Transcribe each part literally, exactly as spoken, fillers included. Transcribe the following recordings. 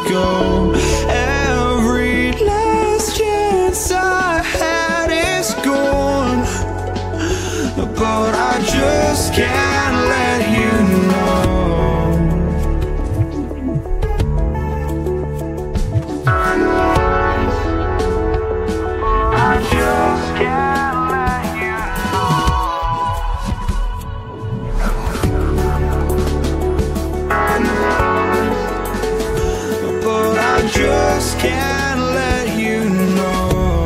go. Every last chance I had is gone, but I just can't let you know. I know I just can't let you know. I know, but I just can't let you know.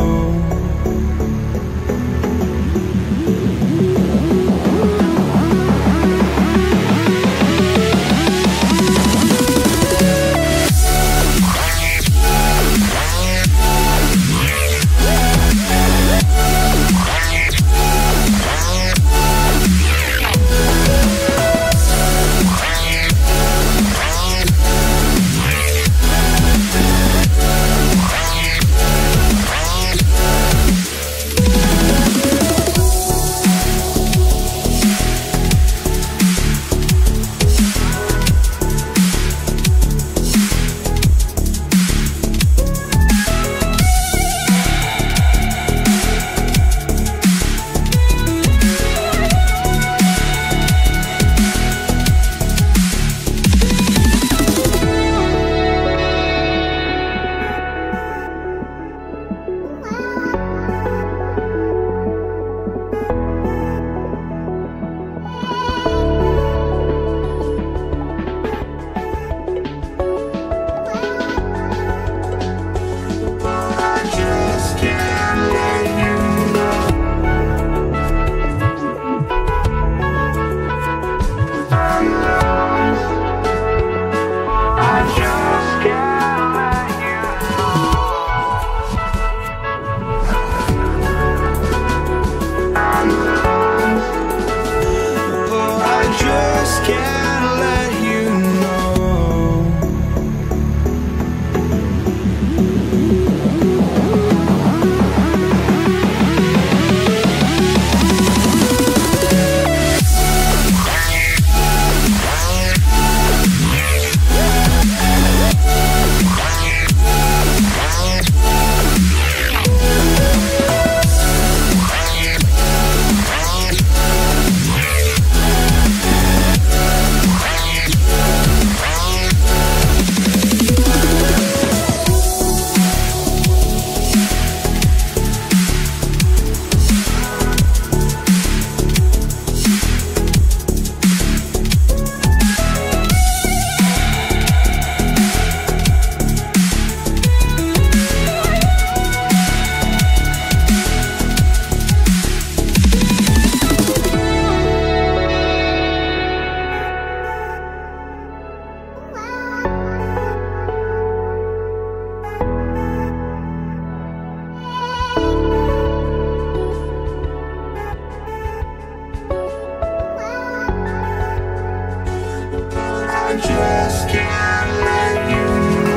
Just can't let you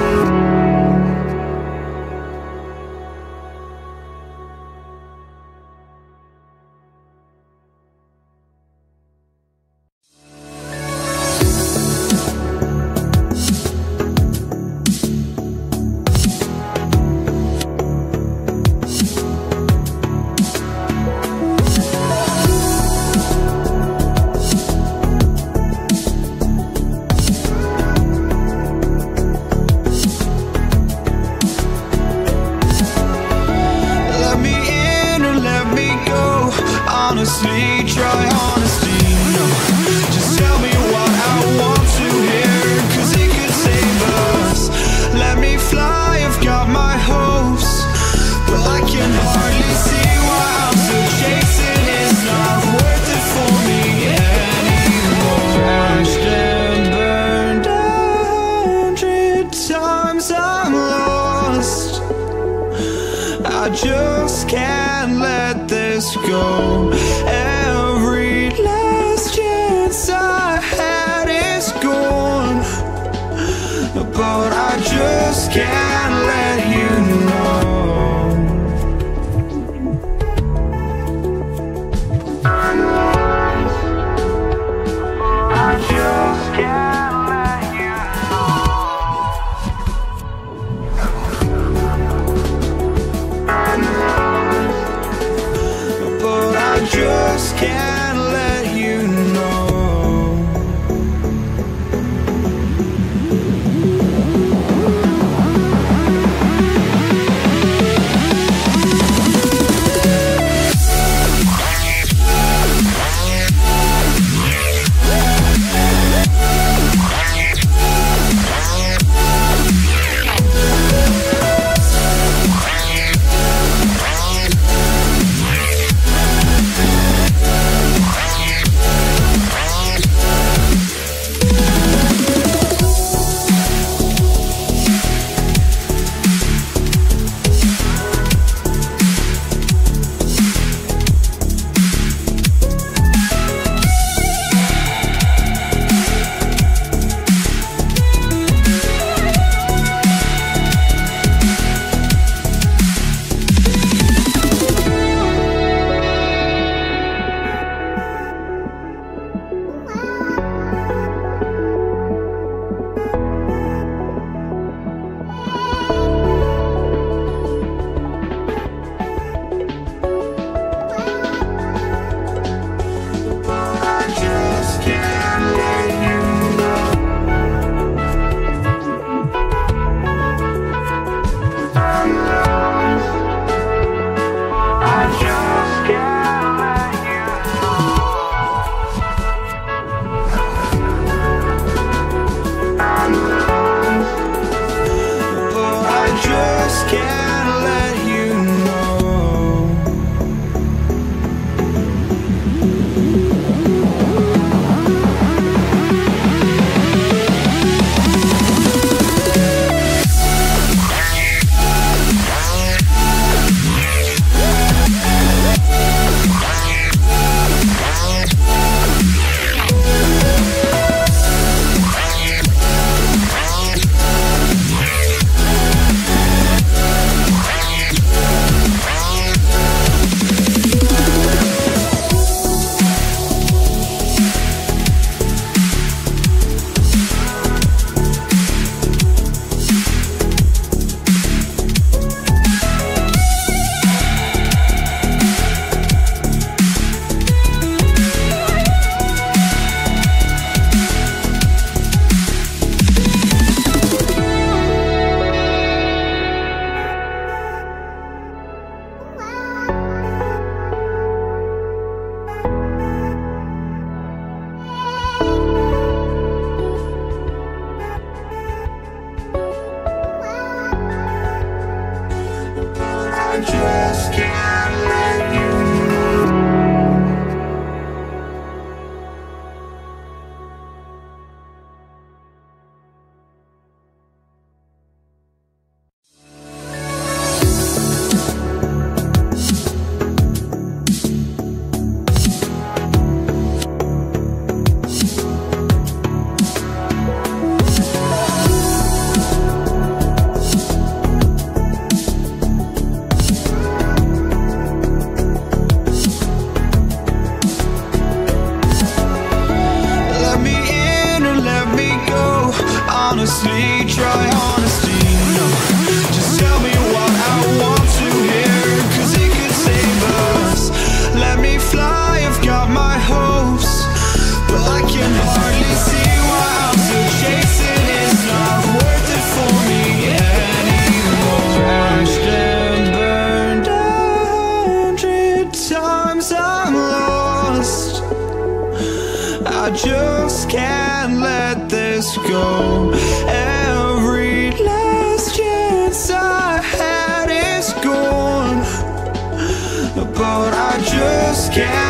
honestly, try honesty, no. Just tell me what I want to hear, cause it could save us. Let me fly, I've got my hopes, but I can hardly see why I'm still chasing. It's not worth it for me anymore. Crashed and burned a hundred times, I'm lost. I just can't let this go. Every last chance I had is gone, but I just can't let you know. I know I just can't let you know. just can't let you honestly, try honesty, no. Just tell me what I want to hear, cause it could save us. Let me fly, I've got my hopes, but I can hardly see why I'm still chasing. It's not worth it for me anymore. Crashed and burned a hundred times, I'm lost. I just can't let this go. Every last chance I had is gone, but I just can't